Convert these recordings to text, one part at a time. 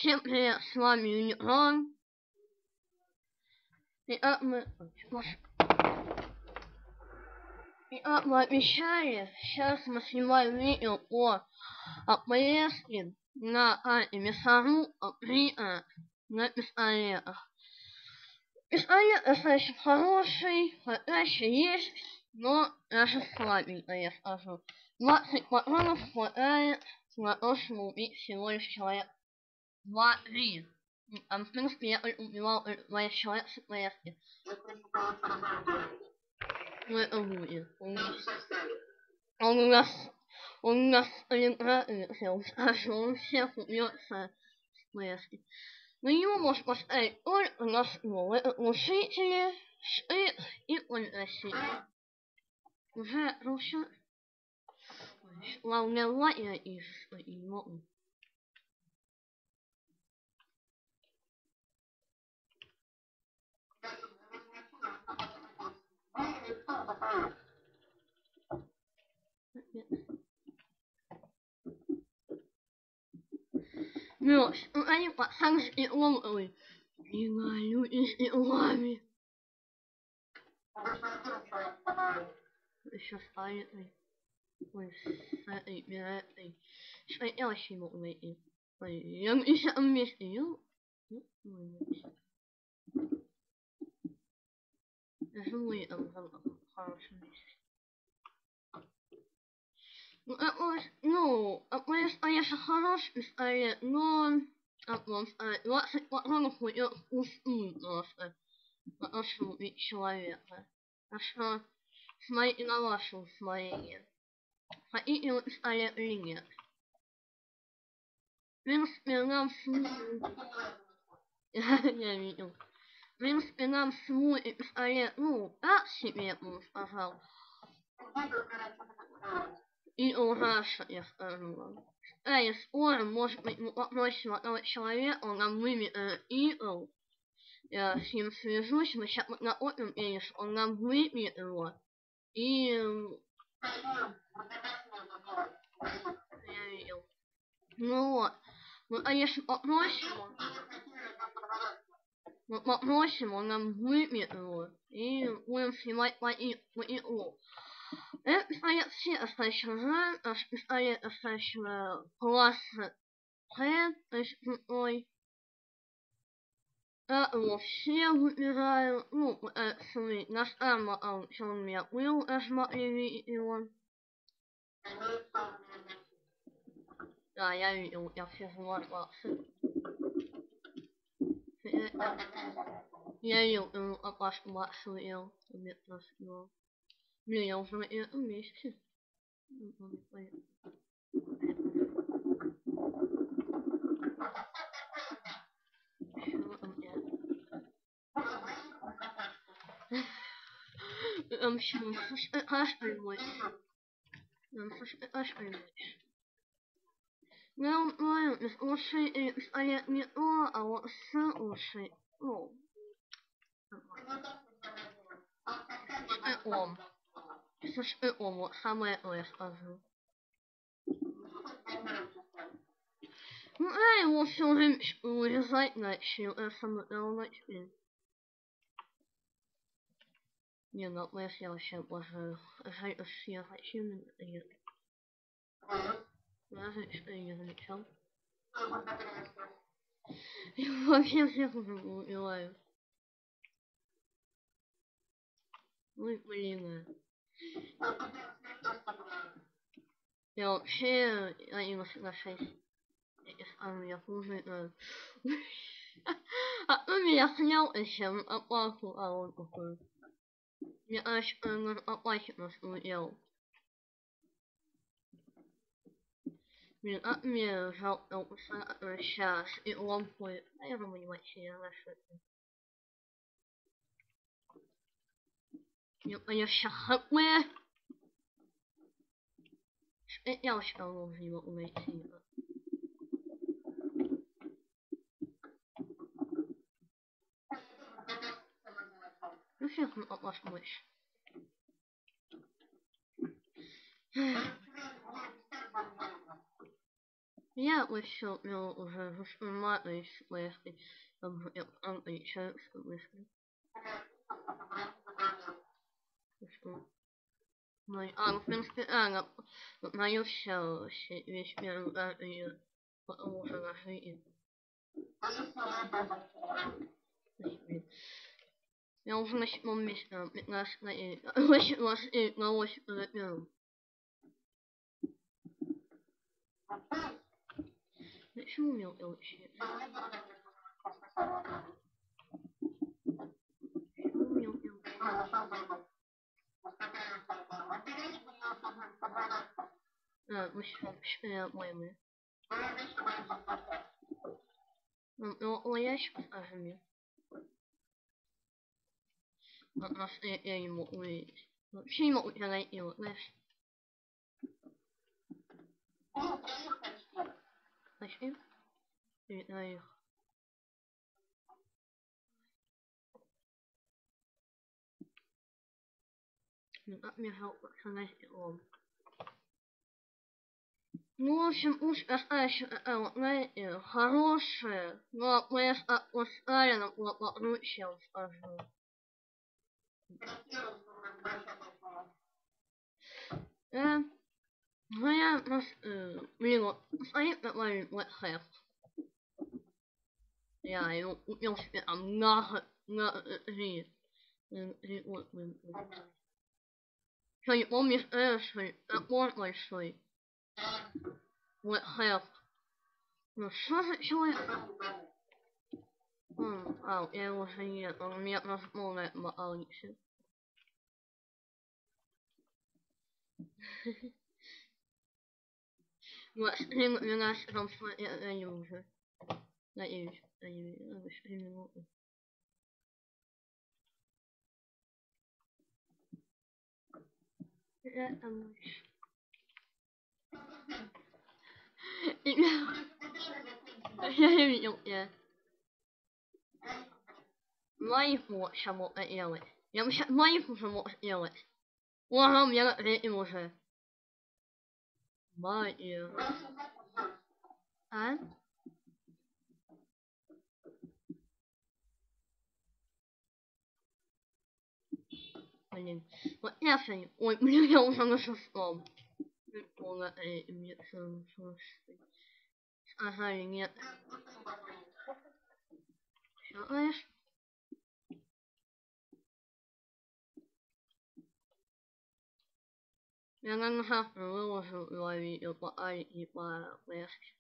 Всем привет, с вами Юнион. Итак, мы обещали, сейчас мы снимаем видео о поездке на Месару на пистолетах. Пистолет достаточно хороший, подача есть, но даже слабенько, я скажу. 20 патронов хватает на то, чтобы убить всего лишь человек 2-3. В принципе, я убивал 2 человека с поездки. Ну это будет. Он нас не нравится, он всех убьется с поездки. Но его можно поставить только на ствол. Это глушители, штык и пульгаситель. Уже лучше. Главное, я и не могу. Ну, они пацаны с иглой. Люди с иглами. Еще ставит. Ой, с этой беретой. Что я вообще могу найти? Ой, я еще вместе. Живой там хороший месяц. Ну, конечно, хороший пистолет, но 20 патронов уйдет впустую просто. Потому что убить человека. Так что смотрите на ваше усмотрение. Хотите вы пистолет или нет? В принципе, нам я видел. В принципе, нам свой пистолет, ну, так себе, сказал. И ужасно, я скажу вам. И скоро, может быть, мы попросим этого человека, он нам выбьет игл. Я с ним свяжусь, мы сейчас накопим денег, он нам выбьет его. И... Я видел. Ну вот. Мы, конечно, попросим, он нам выбьет его. И будем снимать по иглу. Этот пистолет все достаточно знают, наш пистолет достаточно классно, то есть крутой. Его все выбирают, ну, пытаются выйти. Наш арма, что он у меня был, смотри, видеть его. Да, я видел, я все заложился. Я ел, опашку Максу ел, нет, нас его. Блин, я уже на этом месте. Ну, лучший пистолет не то, а вот с лучший. Ну, штыком. Со штыком, вот самое то я скажу. Ну, я его все время вырезать начал, я сам начал. Не, ну, если я вообще уже я хочу не даже что я замечал. Я вообще всех уже убиваю. Ну, блин. Я вообще 1/6. Я хуже. А он меня снял еще, оплату, а он такой. Мне аж оплатить нас уел. Блин, а мне жалко сейчас и лампой. А я думаю, не вообще я нашу. Я сейчас хапме. Я вообще должен его найти. Ну всех мы посмотришь. Я вышел уже воспринимаю мысли, отвечаю мысли. Мой английский мое все весь мир потому что наши я уже на 7 месте, 15 и 8 и на 8 минут. Почему мне учить? Мы сейчас моими. Ну, я сейчас скажу мне. Нас я ему увидеть. Вообще не могу найти его, знаешь. Начни. На их. Ну, как мне жалко, что найти его. Ну, в общем, уж знаете, хорошая, но моя атмосфера лучше, я вам скажу. Ну, я просто, блин, они говорили, вот хэп. Я его купил себе там на жизнь. Что, не помнишь, что такой большой? Вот хэп. Ну, что за человек? Я его уже нет, он меня наткнул на это Алисе. Вот, стрим 12 там я уже. Надеюсь, стрим не могу. Это мышь. Я не видел, я. Майку само делать. Я бы сейчас майку само сделать. Ага, я ответил уже. Майя. А? Блин. Вот я сегодня. Ой, блин, я уже на шестом. Мне сказали нет. Что знаешь? Я на завтра выложу видео по Али и по Леске.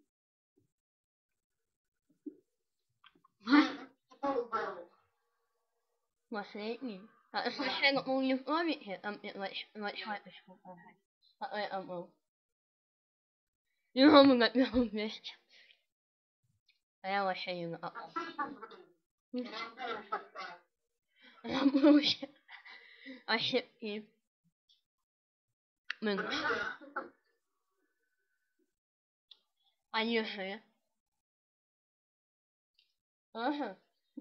Последний. А случайно он не в домике, там ночной пешком. А я был. И мы на первом месте. А я вообще не знал. Я был вообще ошибки. Минус. Они же. Ага.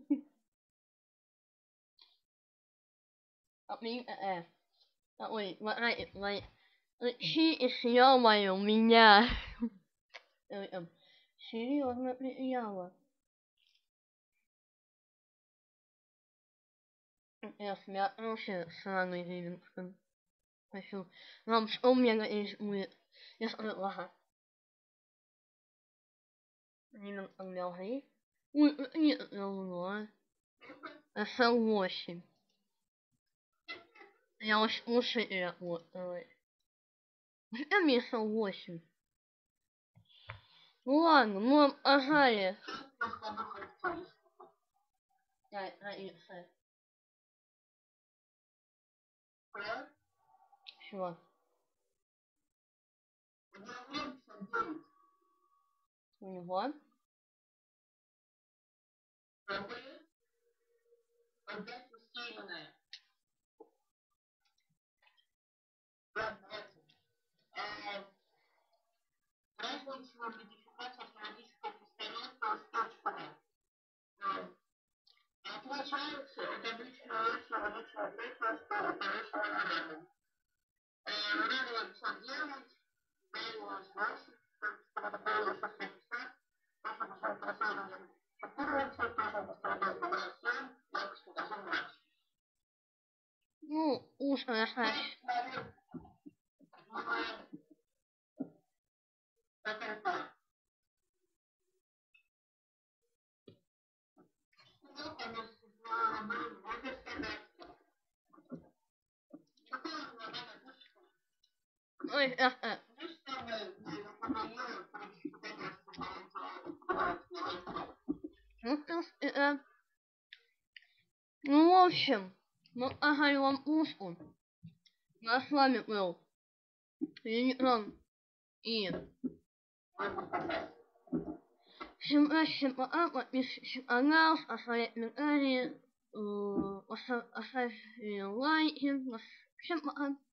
А мне ой, лай. She is ё-моё, меня. Серьезно, яма. Я смеялся с Анной Ливингстон. Хочу. Вам что у меня есть будет? Я сказал, ага. Ливингстон Мелгей. Ой, нет, давно. СЛ-8. Я уж лучше вот. Что мне СЛ-8? Ну ладно, ну ага. Чего? У него? услышать. Ой, ну, в принципе, ну, в общем, мы показали вам пушку. Я с вами был Ленинград и всем удачи, всем пока, подписывайтесь на канал, оставляйте комментарии, оставьте лайки. Всем пока.